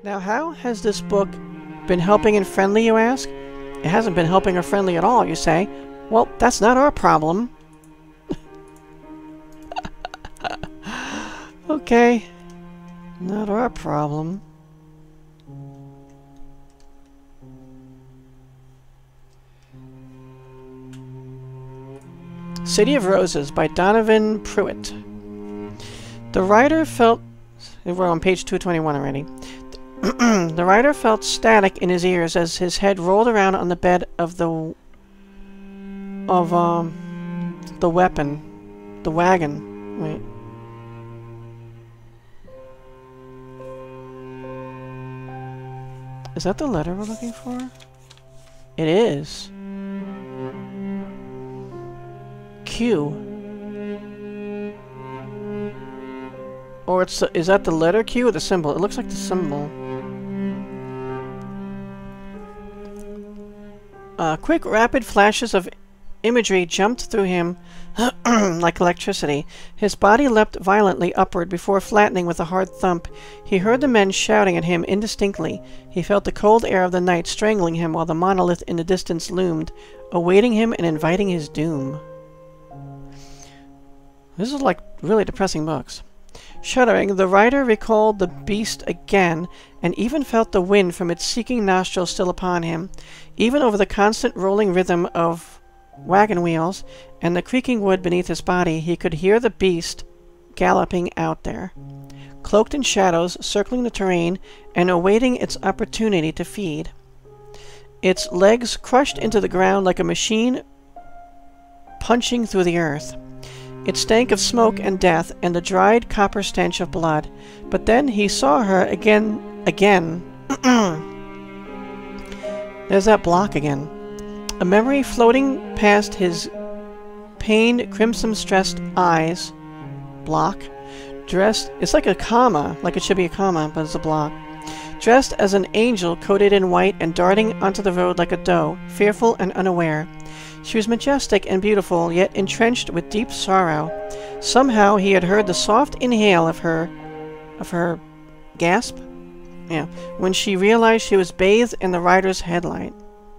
Now, how has this book been helping and friendly, you ask? It hasn't been helping or friendly at all, you say. Well, that's not our problem. Okay. Not our problem. City of Roses by Donovan Pruitt. The writer felt... We're on page 221 already. The writer felt static in his ears as his head rolled around on the bed of the wagon. Wait. Is that the letter we're looking for? It is. Q. Or it's the, is that the letter Q or the symbol? It looks like the symbol. Quick, rapid flashes of imagery jumped through him like electricity. His body leapt violently upward before flattening with a hard thump. He heard the men shouting at him indistinctly. He felt the cold air of the night strangling him while the monolith in the distance loomed, awaiting him and inviting his doom. This is like really depressing books. Shuddering, the writer recalled the beast again, and even felt the wind from its seeking nostrils still upon him. Even over the constant rolling rhythm of wagon wheels and the creaking wood beneath his body, he could hear the beast galloping out there, cloaked in shadows, circling the terrain, and awaiting its opportunity to feed. Its legs crushed into the ground like a machine punching through the earth. It stank of smoke and death and the dried copper stench of blood. But then he saw her again. There's that block again. A memory floating past his pained, crimson-stressed eyes. Block. Dressed... It's like a comma. Like it should be a comma, but it's a block. Dressed as an angel coated in white and darting onto the road like a doe, fearful and unaware. She was majestic and beautiful, yet entrenched with deep sorrow. Somehow he had heard the soft inhale of her gasp? Yeah, when she realized she was bathed in the rider's headlight.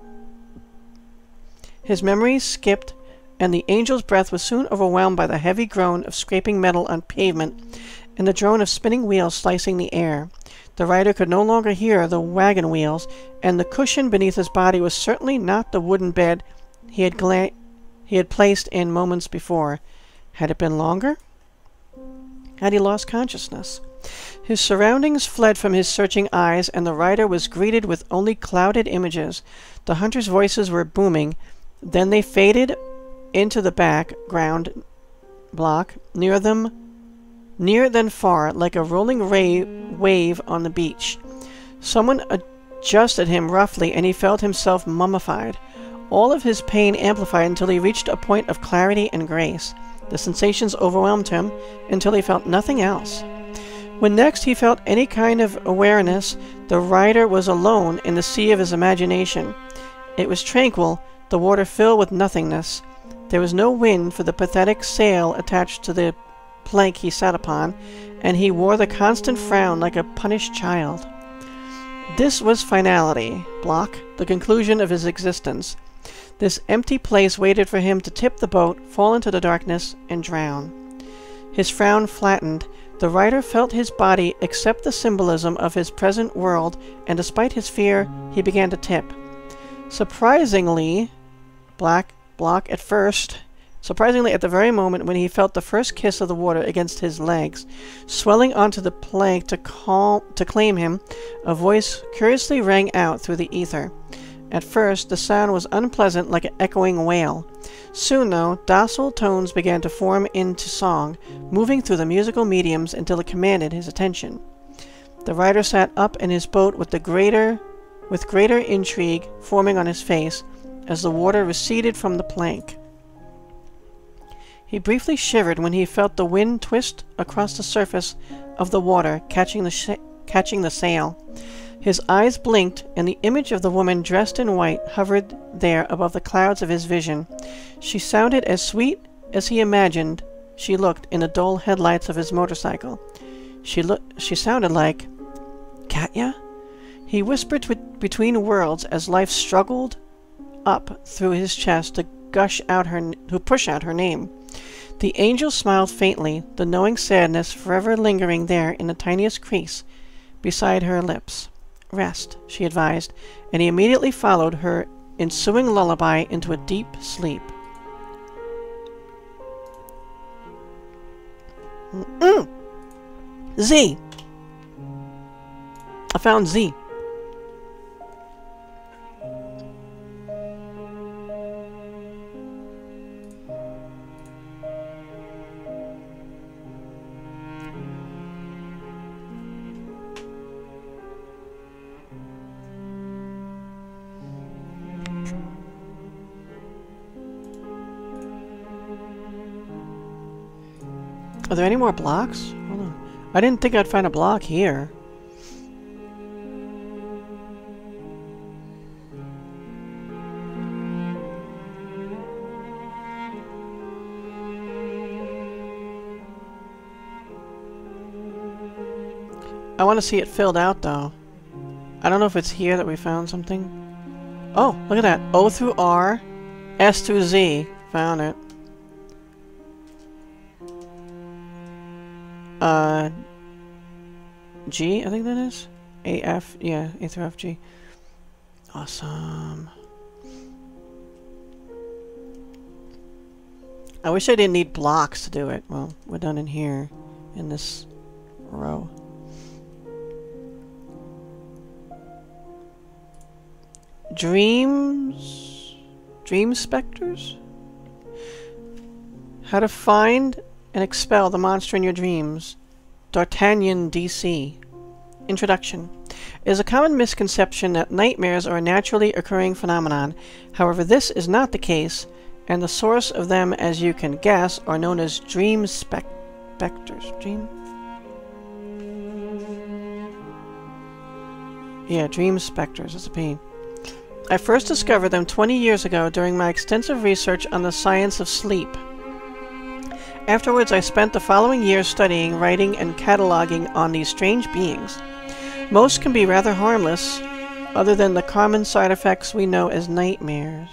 His memories skipped, and the angel's breath was soon overwhelmed by the heavy groan of scraping metal on pavement and the drone of spinning wheels slicing the air. The rider could no longer hear the wagon wheels, and the cushion beneath his body was certainly not the wooden bed he had placed in moments before. Had it been longer? Had he lost consciousness? His surroundings fled from his searching eyes, and the rider was greeted with only clouded images. The hunters' voices were booming. Then they faded into the background block, near than far, like a rolling wave on the beach. Someone adjusted him roughly, and he felt himself mummified. All of his pain amplified until he reached a point of clarity and grace. The sensations overwhelmed him until he felt nothing else. When next he felt any kind of awareness, the rider was alone in the sea of his imagination. It was tranquil, the water filled with nothingness. There was no wind for the pathetic sail attached to the plank he sat upon, and he wore the constant frown like a punished child. This was finality, block, the conclusion of his existence. This empty place waited for him to tip the boat, fall into the darkness, and drown. His frown flattened. The writer felt his body accept the symbolism of his present world, and despite his fear, he began to tip. Surprisingly at the very moment when he felt the first kiss of the water against his legs, swelling onto the plank to claim him, a voice curiously rang out through the ether. At first, the sound was unpleasant like an echoing wail. Soon, though, docile tones began to form into song, moving through the musical mediums until it commanded his attention. The rider sat up in his boat with greater intrigue forming on his face as the water receded from the plank. He briefly shivered when he felt the wind twist across the surface of the water, catching the sail. His eyes blinked, and the image of the woman dressed in white hovered there above the clouds of his vision. She sounded as sweet as he imagined she looked in the dull headlights of his motorcycle. She sounded like... Katya? He whispered between words as life struggled up through his chest to push out her name. The angel smiled faintly, the knowing sadness forever lingering there in the tiniest crease beside her lips. Rest, she advised, and he immediately followed her ensuing lullaby into a deep sleep. Z! I found Z. Are there any more blocks? Hold on. I didn't think I'd find a block here. I want to see it filled out, though. I don't know if it's here that we found something. Oh, look at that. O through R, S through Z. Found it. G, I think that is? A, F, yeah, A through F, G. Awesome. I wish I didn't need blocks to do it. Well, we're done in here, in this row. Dreamspecters? How to find and expel the monster in your dreams. D'Artagnan, D.C. Introduction. It is a common misconception that nightmares are a naturally occurring phenomenon. However, this is not the case, and the source of them, as you can guess, are known as Dreamspecters. Dreamspecters. It's a P. I first discovered them 20 years ago during my extensive research on the science of sleep. Afterwards, I spent the following years studying, writing, and cataloging on these strange beings. Most can be rather harmless, other than the common side effects we know as nightmares.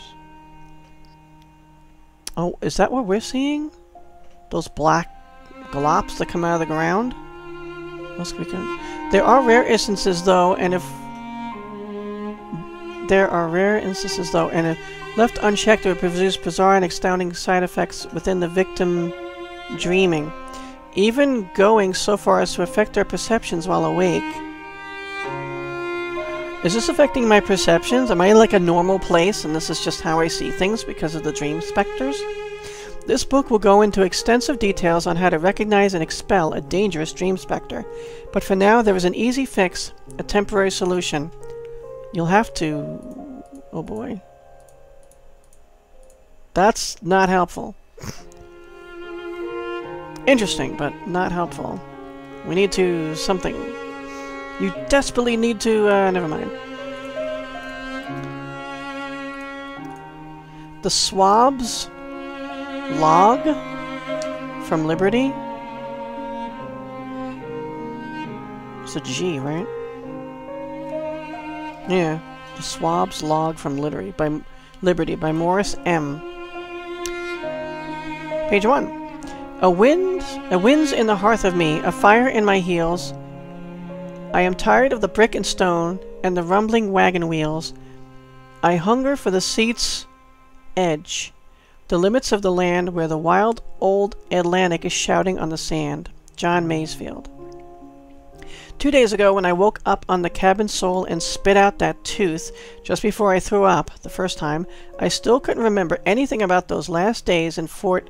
Oh, is that what we're seeing? Those black glops that come out of the ground? There are rare instances, though, and if left unchecked, it would produce bizarre and astounding side effects within the victim dreaming, even going so far as to affect their perceptions while awake. Is this affecting my perceptions? Am I in like a normal place and this is just how I see things because of the Dreamspecters? This book will go into extensive details on how to recognize and expel a dangerous Dreamspecter, but for now there is an easy fix, a temporary solution. You'll have to... oh boy. That's not helpful. Interesting, but not helpful. We need to... something. You desperately need to... never mind. The Swabs Log From Liberty? It's a G, right? Yeah. The Swabs Log From Liberty by Morris M. Page 1. A wind's in the hearth of me, a fire in my heels. I am tired of the brick and stone and the rumbling wagon wheels. I hunger for the seat's edge, the limits of the land where the wild old Atlantic is shouting on the sand. John Masefield. 2 days ago, when I woke up on the cabin sole and spit out that tooth just before I threw up the first time, I still couldn't remember anything about those last days in Fort...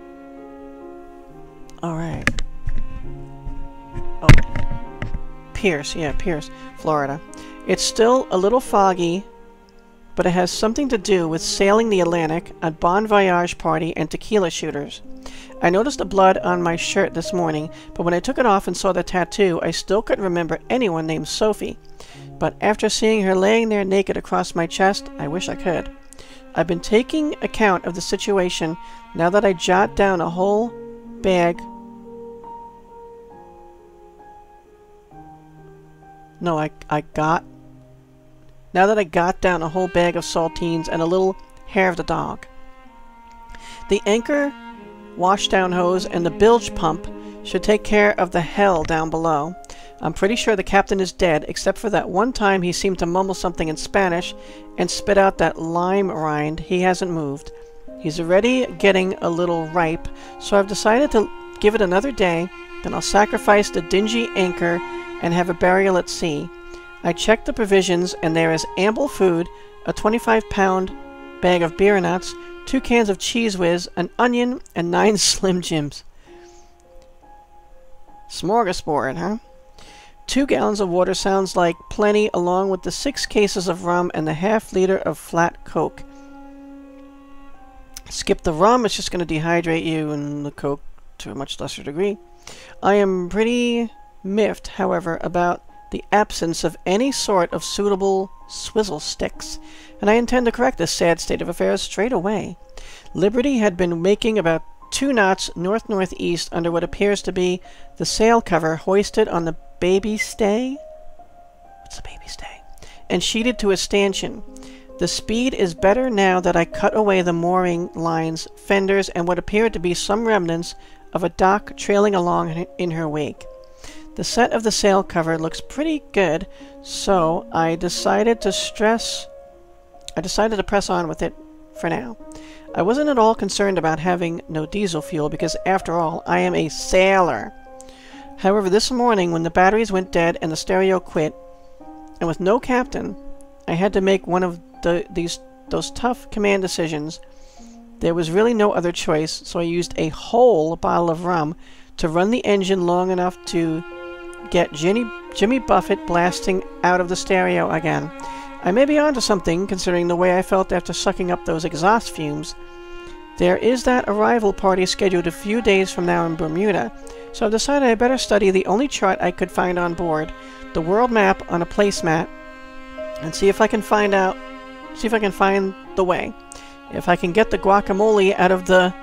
Alright. Oh. Pierce, Florida. It's still a little foggy, but it has something to do with sailing the Atlantic, a bon voyage party, and tequila shooters. I noticed the blood on my shirt this morning, but when I took it off and saw the tattoo, I still couldn't remember anyone named Sophie. But after seeing her laying there naked across my chest, I wish I could. I've been taking account of the situation now that I jot down a whole bag... No, I got now that I got down a whole bag of saltines and a little hair of the dog. The anchor, washdown hose, and the bilge pump should take care of the hell down below. I'm pretty sure the captain is dead, except for that one time he seemed to mumble something in Spanish and spit out that lime rind. He hasn't moved. He's already getting a little ripe, so I've decided to give it another day, then I'll sacrifice the dingy anchor and have a burial at sea. I checked the provisions, and there is ample food, a 25-pound bag of beer nuts, 2 cans of Cheese Whiz, an onion, and 9 Slim Jims. Smorgasbord, huh? 2 gallons of water sounds like plenty, along with the 6 cases of rum and the half-liter of flat Coke. Skip the rum, it's just going to dehydrate you, and the Coke to a much lesser degree. I am pretty miffed, however, about the absence of any sort of suitable swizzle sticks, and I intend to correct this sad state of affairs straight away. Liberty had been making about 2 knots north-northeast under what appears to be the sail cover hoisted on the baby stay? What's the baby stay? And sheeted to a stanchion. The speed is better now that I cut away the mooring lines, fenders, and what appeared to be some remnants of a dock trailing along in her wake. The set of the sail cover looks pretty good, so I decided to press on with it for now. I wasn't at all concerned about having no diesel fuel because, after all, I am a sailor. However, this morning, when the batteries went dead and the stereo quit, and with no captain, I had to make one of those tough command decisions. There was really no other choice, so I used a whole bottle of rum to run the engine long enough to get Jimmy Buffett blasting out of the stereo again. I may be onto something, considering the way I felt after sucking up those exhaust fumes. There is that arrival party scheduled a few days from now in Bermuda, so I've decided I better study the only chart I could find on board, the world map on a placemat, and see if I can find the way. If I can get the guacamole out of the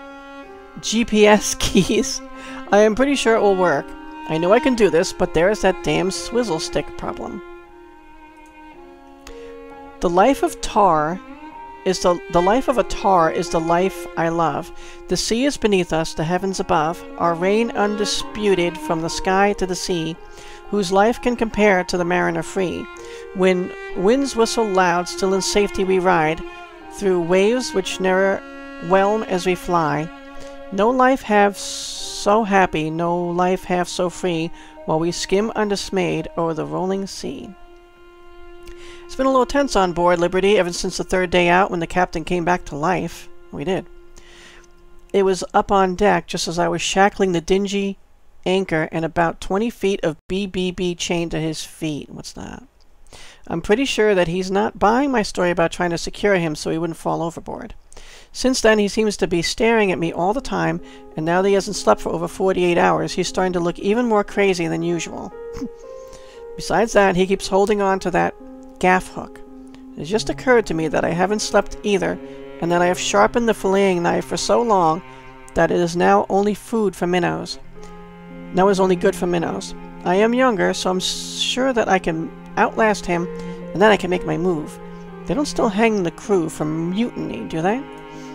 GPS keys, I am pretty sure it will work. I know I can do this, but there is that damn swizzle stick problem. The life of a tar is the life I love. The sea is beneath us, the heavens above, our reign undisputed from the sky to the sea, whose life can compare to the mariner free. When winds whistle loud, still in safety we ride, through waves which ne'er whelm as we fly. No life half so happy, no life half so free, while we skim undismayed o'er the rolling sea. It's been a little tense on board Liberty ever since the 3rd day out when the captain came back to life. We did. It was up on deck just as I was shackling the dingy anchor and about 20 feet of BBB chained to his feet. What's that? I'm pretty sure that he's not buying my story about trying to secure him so he wouldn't fall overboard. Since then, he seems to be staring at me all the time, and now that he hasn't slept for over 48 hours, he's starting to look even more crazy than usual. Besides that, he keeps holding on to that gaff hook. It just occurred to me that I haven't slept either, and that I have sharpened the filleting knife for so long that it is now only food for minnows. Now is only good for minnows. I am younger, so I'm sure that I can outlast him, and then I can make my move. They don't still hang the crew for mutiny, do they?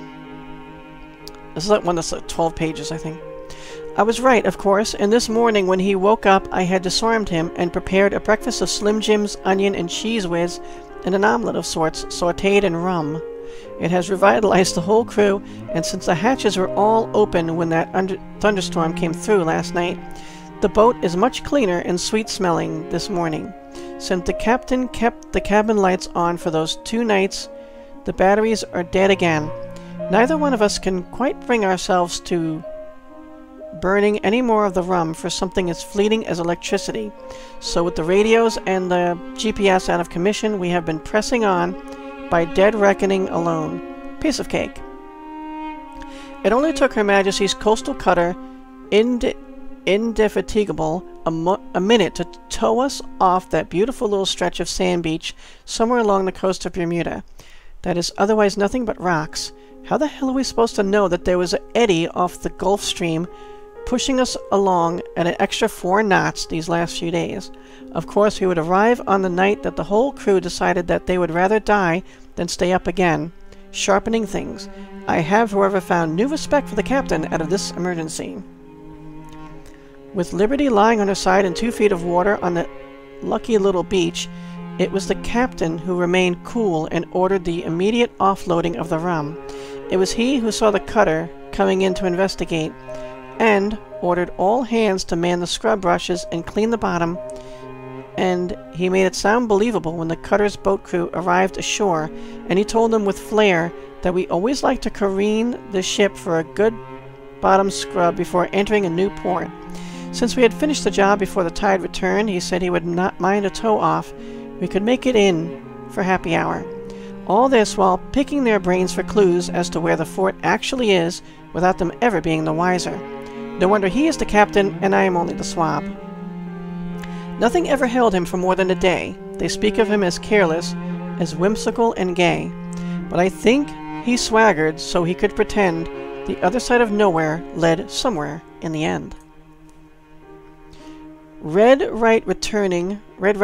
This is like one that's like 12 pages, I think. I was right, of course, and this morning when he woke up, I had disarmed him and prepared a breakfast of Slim Jims, onion, and cheese whiz, and an omelet of sorts, sautéed in rum. It has revitalized the whole crew, and since the hatches were all open when that thunderstorm came through last night, the boat is much cleaner and sweet-smelling this morning. Since the captain kept the cabin lights on for those 2 nights, the batteries are dead again. Neither one of us can quite bring ourselves to burning any more of the rum for something as fleeting as electricity. So with the radios and the GPS out of commission, we have been pressing on by dead reckoning alone. Piece of cake. It only took Her Majesty's coastal cutter, Indefatigable, a minute to tow us off that beautiful little stretch of sand beach somewhere along the coast of Bermuda. That is otherwise nothing but rocks. How the hell are we supposed to know that there was an eddy off the Gulf Stream pushing us along at an extra 4 knots these last few days. Of course, we would arrive on the night that the whole crew decided that they would rather die than stay up again, sharpening things. I have, however, found new respect for the captain out of this emergency. With Liberty lying on her side in 2 feet of water on the lucky little beach, it was the captain who remained cool and ordered the immediate offloading of the rum. It was he who saw the cutter coming in to investigate, and ordered all hands to man the scrub brushes and clean the bottom, and he made it sound believable when the cutter's boat crew arrived ashore, and he told them with flair that we always like to careen the ship for a good bottom scrub before entering a new port. Since we had finished the job before the tide returned, he said he would not mind a tow off. We could make it in for happy hour. All this while picking their brains for clues as to where the fort actually is, without them ever being the wiser. No wonder he is the captain, and I am only the swab. Nothing ever held him for more than a day. They speak of him as careless, as whimsical and gay. But I think he swaggered so he could pretend the other side of nowhere led somewhere in the end. Red right returning.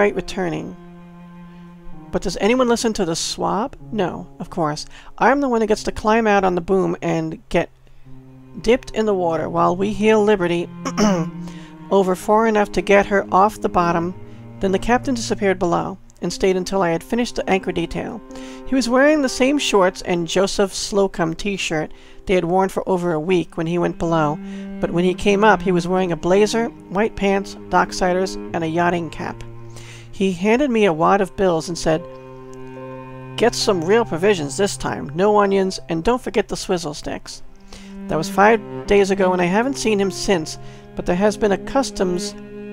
But does anyone listen to the swab? No, of course. I'm the one who gets to climb out on the boom and get dipped in the water while we heel Liberty over far enough to get her off the bottom. Then the captain disappeared below and stayed until I had finished the anchor detail. He was wearing the same shorts and Joseph Slocum t-shirt they had worn for over a week when he went below, but when he came up he was wearing a blazer, white pants, docksiders, and a yachting cap. He handed me a wad of bills and said, "Get some real provisions this time, no onions, and don't forget the swizzle sticks." That was 5 days ago, and I haven't seen him since, but there has been a customs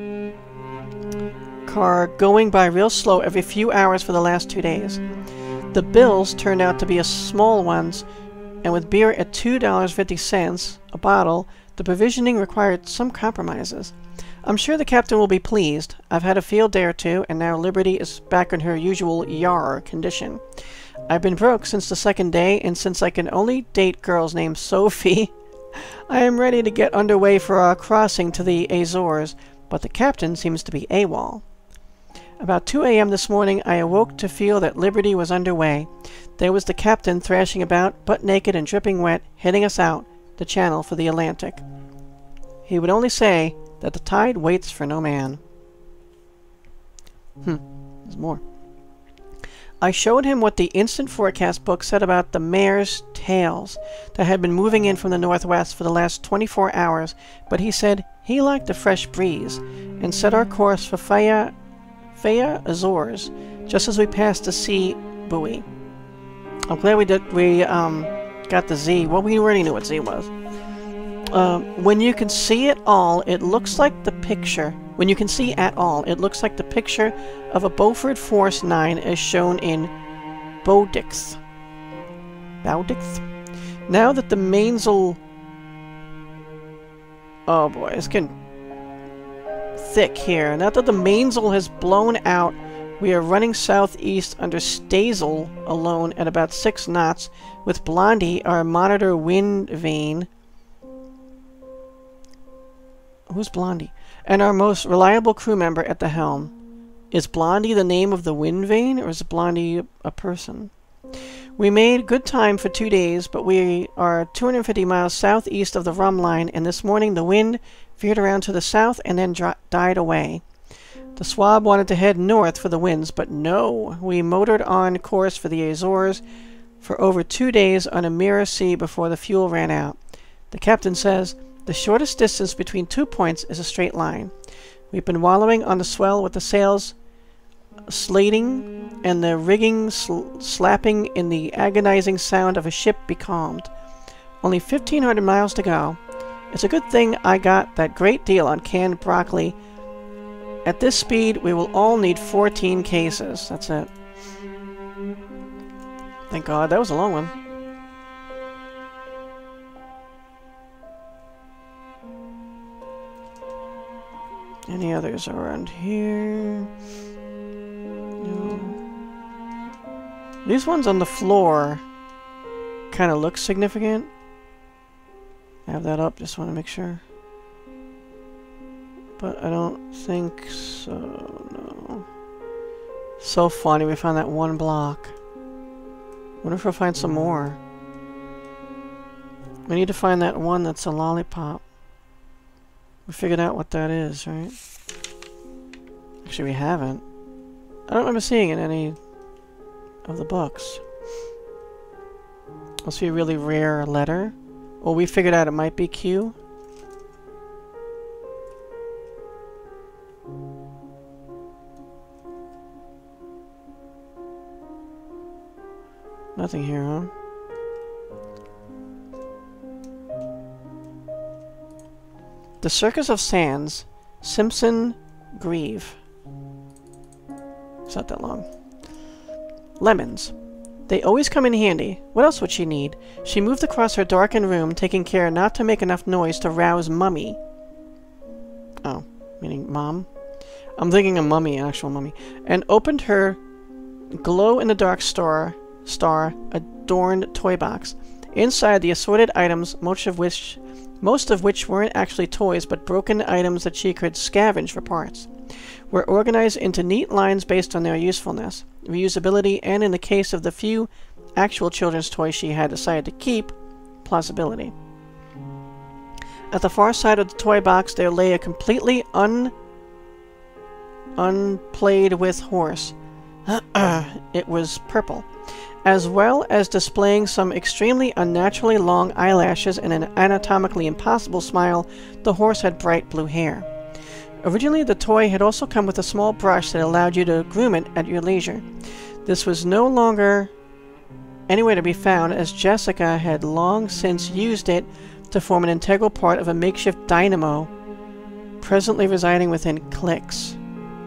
car going by real slow every few hours for the last 2 days. The bills turned out to be small ones, and with beer at $2.50 a bottle, the provisioning required some compromises. I'm sure the captain will be pleased. I've had a field day or two, and now Liberty is back in her usual yar condition. I've been broke since the 2nd day, and since I can only date girls named Sophie, I am ready to get underway for our crossing to the Azores, but the captain seems to be AWOL. About 2 a.m. this morning, I awoke to feel that Liberty was underway. There was the captain thrashing about, butt naked and dripping wet, heading us out the channel for the Atlantic. He would only say that the tide waits for no man. There's more. I showed him what the instant forecast book said about the mare's tails that had been moving in from the northwest for the last 24 hours, but he said he liked a fresh breeze, and set our course for Faya Azores, just as we passed the sea buoy. I'm glad we got the Z. Well, we already knew what Z was. When you can see it all, it looks like the picture. When you can see at all, it looks like the picture of a Beaufort Force 9 as shown in Bowdix. Now that the mainsail... Oh boy, it's getting thick here. Now that the mainsail has blown out, we are running southeast under staysail alone at about 6 knots, with Blondie, our monitor wind vane. Who's Blondie? And our most reliable crew member at the helm. Is Blondie the name of the wind vane, or is Blondie a person? We made good time for 2 days, but we are 250 miles southeast of the rum line, and this morning the wind veered around to the south and then died away. The Swab wanted to head north for the winds, but no. We motored on course for the Azores for over 2 days on a mirror sea before the fuel ran out. The captain says the shortest distance between 2 points is a straight line. We've been wallowing on the swell with the sails slating and the rigging slapping in the agonizing sound of a ship becalmed. Only 1,500 miles to go. It's a good thing I got that great deal on canned broccoli. At this speed, we will all need 14 cases. That's it. Thank God. That was a long one. Any others around here? No. These ones on the floor kind of look significant. I have that up, just want to make sure. But I don't think so, no. So funny, we found that one block. Wonder if we'll find some more. We need to find that one that's a lollipop. We figured out what that is, right? Actually, we haven't. I don't remember seeing it in any of the books. Must be a really rare letter. Well, we figured out it might be Q. Nothing here, huh? The Circus of Sands, Simpson Grieve. It's not that long. Lemons. They always come in handy. What else would she need? She moved across her darkened room, taking care not to make enough noise to rouse Mummy. Oh, meaning Mom? I'm thinking a mummy, an actual mummy. And opened her glow-in-the-dark star-adorned toy box. Inside, the assorted items, most of which weren't actually toys, but broken items that she could scavenge for parts, were organized into neat lines based on their usefulness, reusability, and in the case of the few actual children's toys she had decided to keep, plausibility. At the far side of the toy box there lay a completely unplayed with horse. It was purple. As well as displaying some extremely unnaturally long eyelashes and an anatomically impossible smile, the horse had bright blue hair. Originally, the toy had also come with a small brush that allowed you to groom it at your leisure. This was no longer anywhere to be found, as Jessica had long since used it to form an integral part of a makeshift dynamo presently residing within Clicks.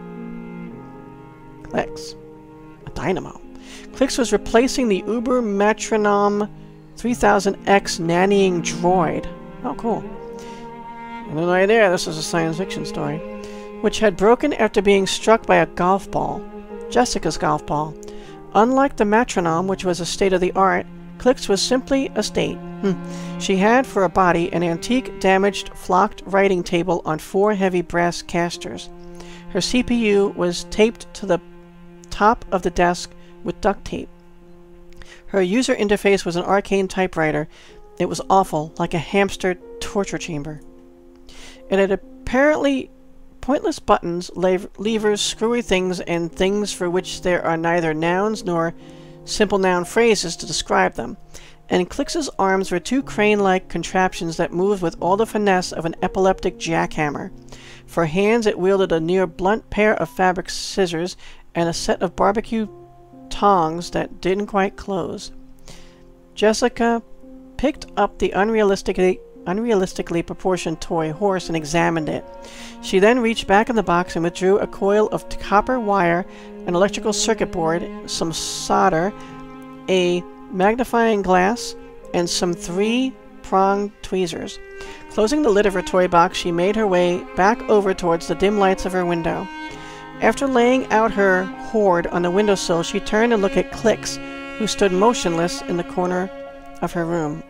Clicks. A dynamo. Clicks was replacing the Uber Metronome 3000X nannying droid. Oh, cool. And then right there, this is a science fiction story. Which had broken after being struck by a golf ball. Jessica's golf ball. Unlike the metronome, which was a state-of-the-art, Clicks was simply a state. She had, for a body, an antique, damaged, flocked writing table on 4 heavy brass casters. Her CPU was taped to the top of the desk with duct tape. Her user interface was an arcane typewriter. It was awful, like a hamster torture chamber. It had apparently pointless buttons, levers, screwy things, and things for which there are neither nouns nor simple noun phrases to describe them. And Clicks's arms were 2 crane-like contraptions that moved with all the finesse of an epileptic jackhammer. For hands it wielded a near-blunt pair of fabric scissors and a set of barbecue tongs that didn't quite close. Jessica picked up the unrealistically proportioned toy horse and examined it. She then reached back in the box and withdrew a coil of copper wire, an electrical circuit board, some solder, a magnifying glass, and some 3-pronged tweezers. Closing the lid of her toy box, she made her way back over towards the dim lights of her window. After laying out her hoard on the windowsill, she turned and looked at Clicks, who stood motionless in the corner of her room.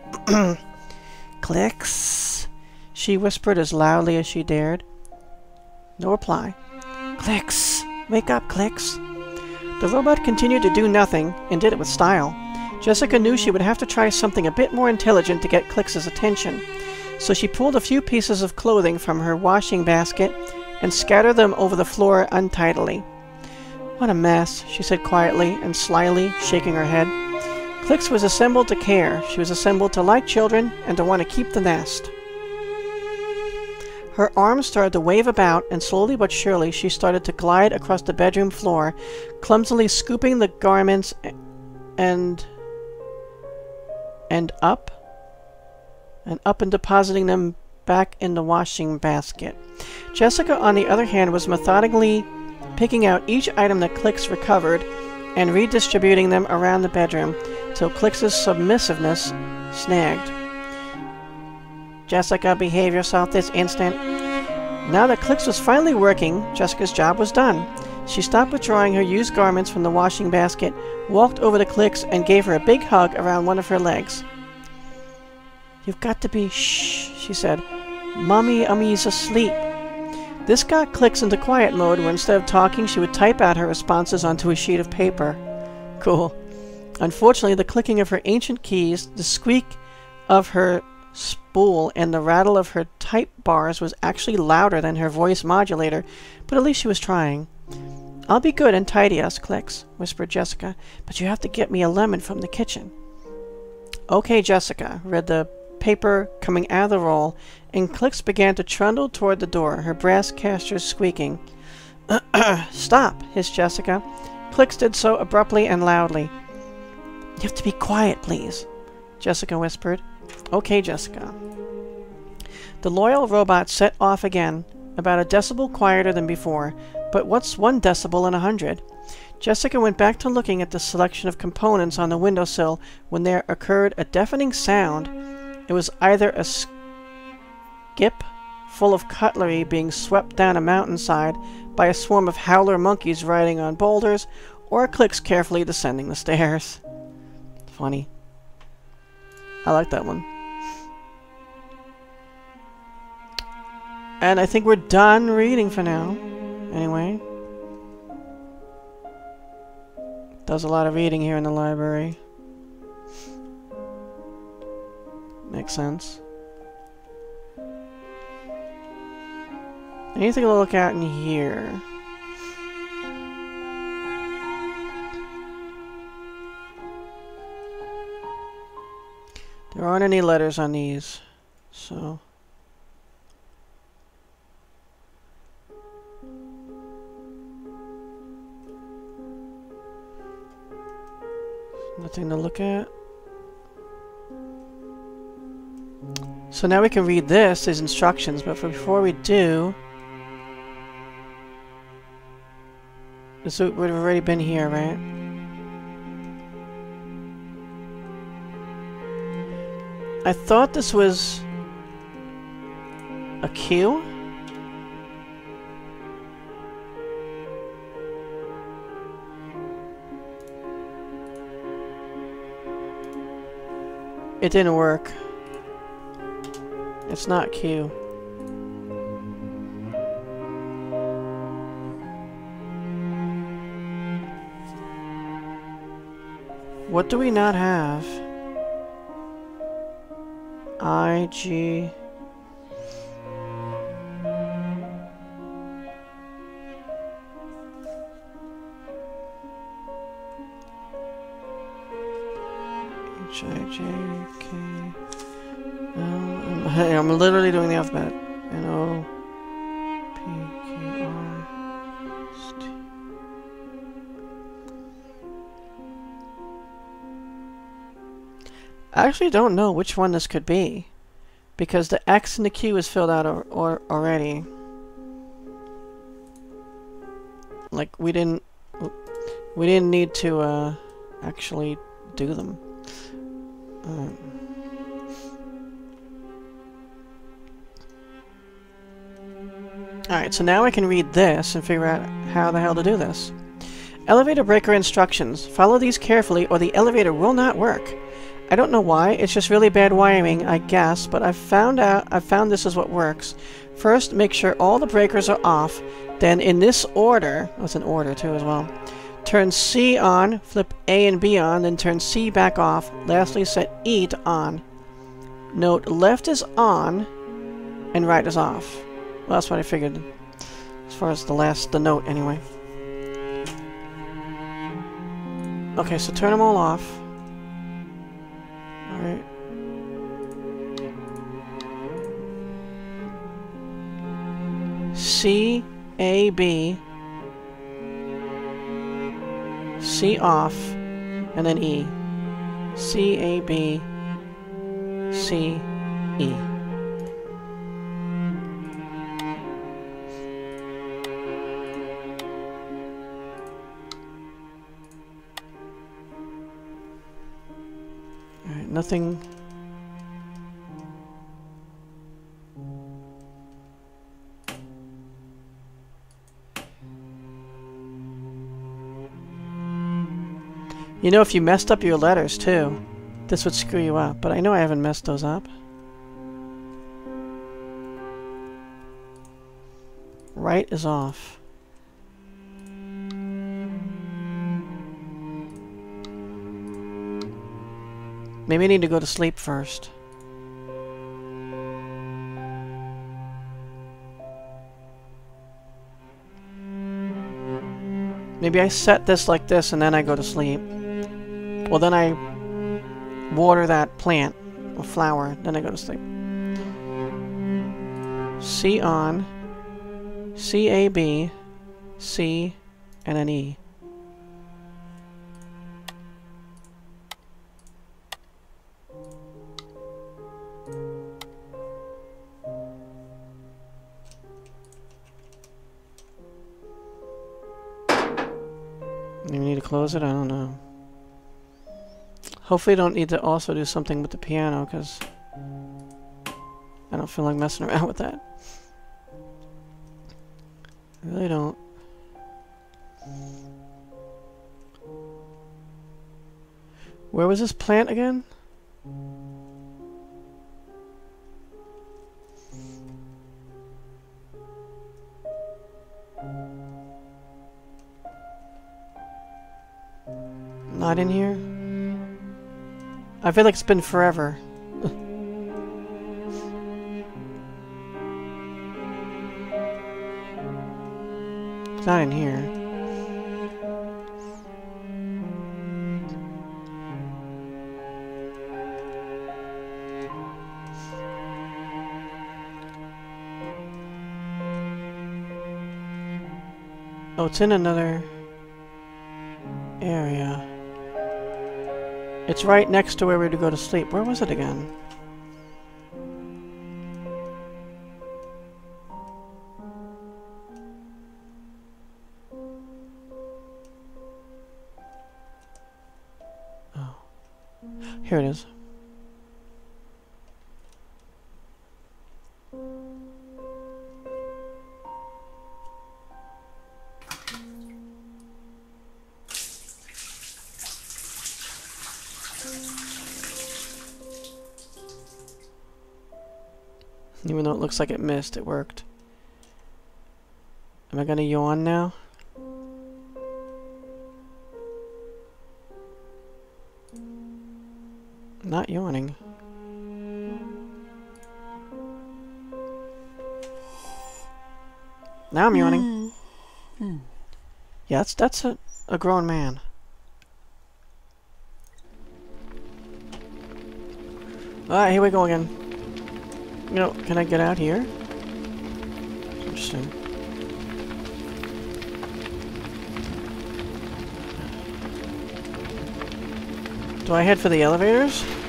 Clicks, she whispered as loudly as she dared. No reply. Clicks, wake up, Clicks. The robot continued to do nothing, and did it with style. Jessica knew she would have to try something a bit more intelligent to get Clicks's attention, so she pulled a few pieces of clothing from her washing basket and scattered them over the floor untidily. What a mess, she said quietly and slyly, shaking her head. Clicks was assembled to care. She was assembled to like children and to want to keep the nest. Her arms started to wave about, and slowly but surely she started to glide across the bedroom floor, clumsily scooping the garments and up and depositing them back in the washing basket. Jessica, on the other hand, was methodically picking out each item that Clicks recovered and redistributing them around the bedroom till Clicks's submissiveness snagged. Jessica, behave yourself this instant. Now that Clicks was finally working, Jessica's job was done. She stopped withdrawing her used garments from the washing basket, walked over to Clicks, and gave her a big hug around one of her legs. You've got to be shh, she said. Ummy's asleep. This got Clicks into quiet mode, where instead of talking, she would type out her responses onto a sheet of paper. Cool. Unfortunately, the clicking of her ancient keys, the squeak of her spool, and the rattle of her type bars was actually louder than her voice modulator, but at least she was trying. "I'll be good and tidy us, Clicks," whispered Jessica, "but you have to get me a lemon from the kitchen." "Okay, Jessica," read the paper coming out of the roll, and Clicks began to trundle toward the door, her brass casters squeaking. "Stop," hissed Jessica. Clicks did so abruptly and loudly. "You have to be quiet, please," Jessica whispered. "Okay, Jessica." The loyal robot set off again, about a decibel quieter than before, but what's 1 decibel in 100? Jessica went back to looking at the selection of components on the windowsill when there occurred a deafening sound. It was either a skip full of cutlery being swept down a mountainside by a swarm of howler monkeys riding on boulders, or Clicks carefully descending the stairs. Funny. I like that one. And I think we're done reading for now. Anyway. Does a lot of reading here in the library. Makes sense. Anything to look at in here? There aren't any letters on these, so... Nothing to look at. So now we can read this, these instructions, but before we do... This would have already been here, right? I thought this was... a cue? It didn't work. It's not Q. What do we not have? I, G... H, I, J, K... Hey, I'm literally doing the alphabet. N, O, P, Q, R, S, T... I actually don't know which one this could be, because the X and the Q is filled out already. Like, we didn't need to actually do them. Alright, so now I can read this and figure out how the hell to do this. Elevator breaker instructions. Follow these carefully or the elevator will not work. I don't know why, it's just really bad wiring, I guess, but I've found this is what works. First, make sure all the breakers are off, then in this order, it's an order too as well, turn C on, flip A and B on, then turn C back off, lastly set E to on. Note left is on, and right is off. Well, that's what I figured, as far as the note anyway. Okay, so turn them all off. Alright. C, A, B, C off, and then E. C, A, B, C, E. Alright, nothing... You know, if you messed up your letters, too, this would screw you up. But I know I haven't messed those up. Right is off. Maybe I need to go to sleep first. Maybe I set this like this and then I go to sleep. Well, then I water that plant or flower, then I go to sleep. C on, C A B, C, and an E. You need to close it? I don't know. Hopefully I don't need to also do something with the piano, because I don't feel like messing around with that. I really don't. Where was this plant again? Not in here? I feel like it's been forever. It's not in here. Oh, it's in another area. It's right next to where we're to go to sleep. Where was it again? Oh. Here it is. Even though it looks like it missed, it worked. Am I gonna yawn now? Not yawning. Now I'm yawning. Yeah, that's a grown man. Alright, here we go again. You know, can I get out here? Interesting. Do I head for the elevators?